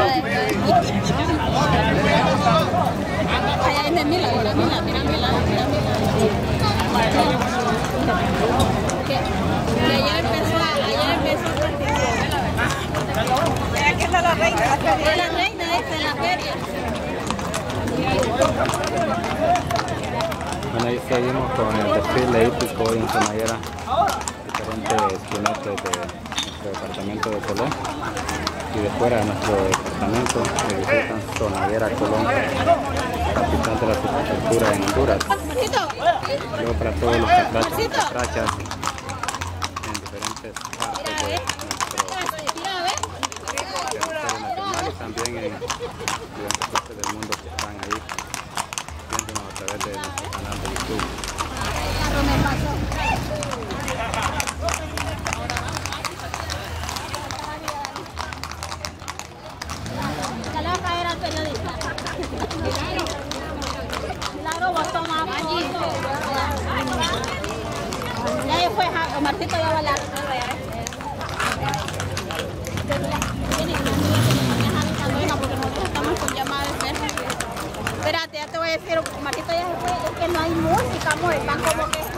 Allá viene Mila, mira Mila, mira Mila, mira Mila. Que ayer empezó a participar. Aquí está la reina. Es la reina esta de la feria. Bueno, ahí seguimos con el desfile hípico en Sonayera, diferentes jinetes de nuestro departamento de Colón y de fuera de nuestro departamento que visitan Sonayera, Colón, capital de la subprefectura en Honduras. Luego para todos los catrachas en diferentes partes de nuestro territorio nacional y también en diferentes partes del mundo que están ahí viéndonos a través de nuestro canal de YouTube. Ya le va a caer al periodista. Milagro, vos tomás foto. Ya fue, Marcito ya va a hablar. Porque nosotros estamos con llamada de espera. Espérate, ya te voy a decir, Marcito ya se fue, es que no hay música, amor, están como que